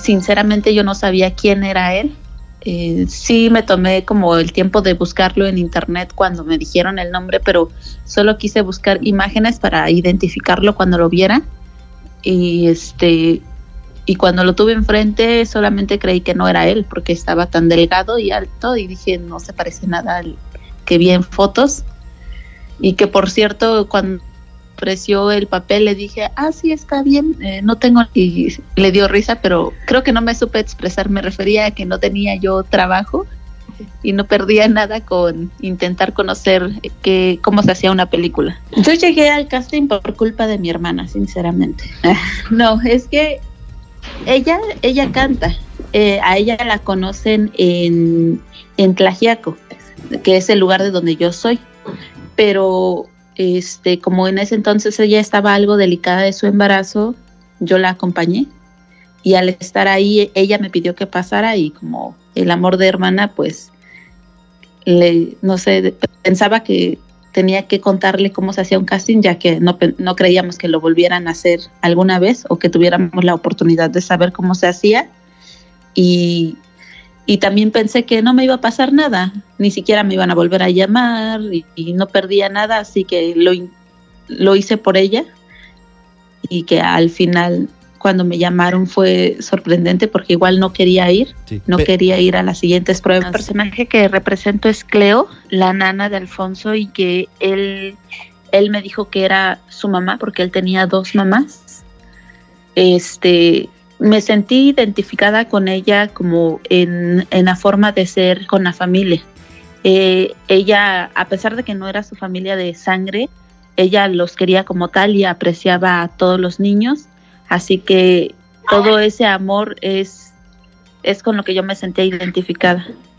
sinceramente yo no sabía quién era él. Sí me tomé como el tiempo de buscarlo en internet cuando me dijeron el nombre, pero solo quise buscar imágenes para identificarlo cuando lo viera. Y cuando lo tuve enfrente solamente creí que no era él porque estaba tan delgado y alto y dije no se parece nada al que vi en fotos. Y que por cierto cuando ofreció el papel le dije sí, está bien, no tengo, y le dio risa, pero creo que no me supe expresar. Me refería a que no tenía yo trabajo y no perdía nada con intentar conocer cómo se hacía una película. Yo llegué al casting por culpa de mi hermana, sinceramente. No, es que ella canta. A ella la conocen en Tlaxiaco, que es el lugar de donde yo soy, pero como en ese entonces ella estaba algo delicada de su embarazo, yo la acompañé y al estar ahí ella me pidió que pasara y como el amor de hermana, pues no sé, pensaba que tenía que contarle cómo se hacía un casting, ya que no creíamos que lo volvieran a hacer alguna vez o que tuviéramos la oportunidad de saber cómo se hacía. Y también pensé que no me iba a pasar nada, ni siquiera me iban a volver a llamar y no perdía nada, así que lo hice por ella. Y que al final cuando me llamaron fue sorprendente porque igual no quería ir, quería ir a las siguientes pruebas. El personaje que represento es Cleo, la nana de Alfonso, y que él me dijo que era su mamá porque él tenía 2 mamás. Me sentí identificada con ella como en la forma de ser con la familia. Ella, a pesar de que no era su familia de sangre, ella los quería como tal y apreciaba a todos los niños, así que todo ese amor es con lo que yo me sentía identificada.